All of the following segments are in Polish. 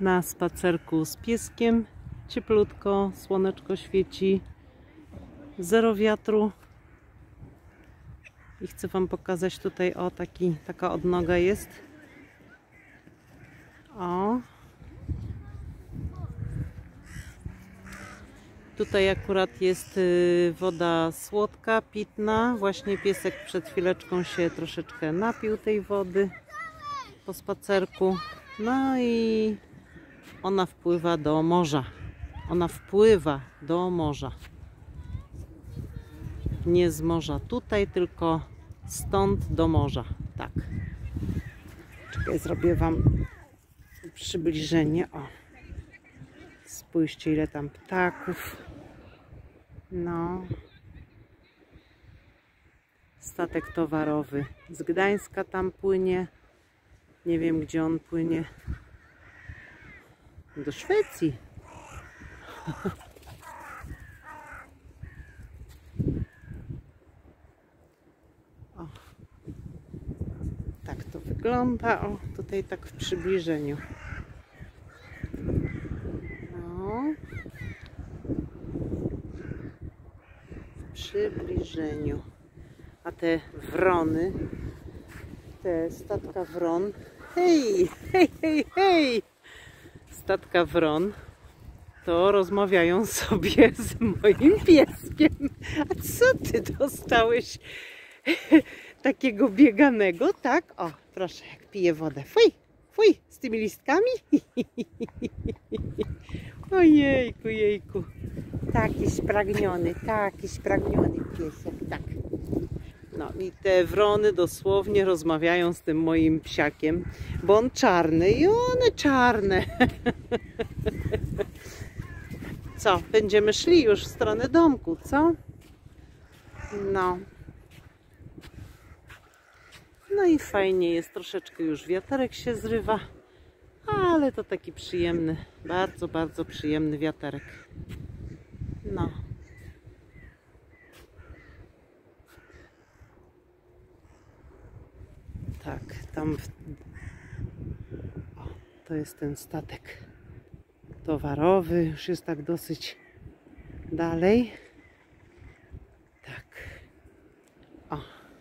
na spacerku z pieskiem. Cieplutko, słoneczko świeci, zero wiatru. I chcę Wam pokazać tutaj, o, taka odnoga jest. O. Tutaj akurat jest woda słodka, pitna. Właśnie piesek przed chwileczką się troszeczkę napił tej wody po spacerku. No i ona wpływa do morza. Ona wpływa do morza. Nie z morza tutaj, tylko stąd do morza. Tak. Czekaj, zrobię Wam przybliżenie. O. Spójrzcie, ile tam ptaków. No. Statek towarowy z Gdańska tam płynie. Nie wiem, gdzie on płynie. Do Szwecji. O. Tak to wygląda. O, tutaj tak w przybliżeniu. W przybliżeniu. A te wrony, te statka wron, hej, hej, hej, hej, statka wron, to rozmawiają sobie z moim pieskiem. A co ty dostałeś takiego bieganego, tak? O, proszę, jak pije wodę. Fuj, fuj, z tymi listkami. Ojejku, jejku. Taki spragniony piesek, tak. No i te wrony dosłownie rozmawiają z tym moim psiakiem, bo on czarny i one czarne. Co, będziemy szli już w stronę domku, co? No. No i fajnie jest, troszeczkę już wiaterek się zrywa, ale to taki przyjemny, bardzo, bardzo przyjemny wiaterek. No. Tak, tam o, to jest ten statek towarowy, już jest tak dosyć dalej. Tak. O.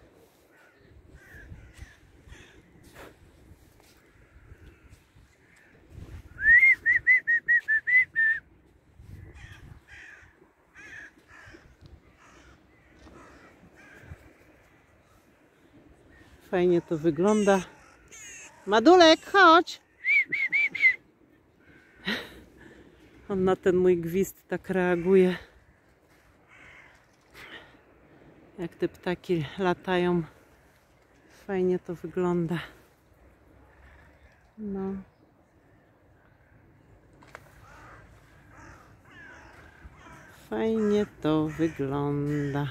Fajnie to wygląda. Madulek, chodź! On na ten mój gwizd tak reaguje. Jak te ptaki latają. Fajnie to wygląda. No. Fajnie to wygląda.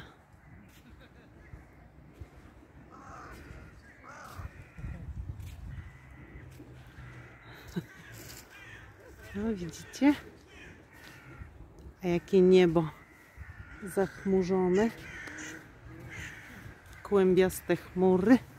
No, widzicie? A jakie niebo zachmurzone. Kłębiaste chmury.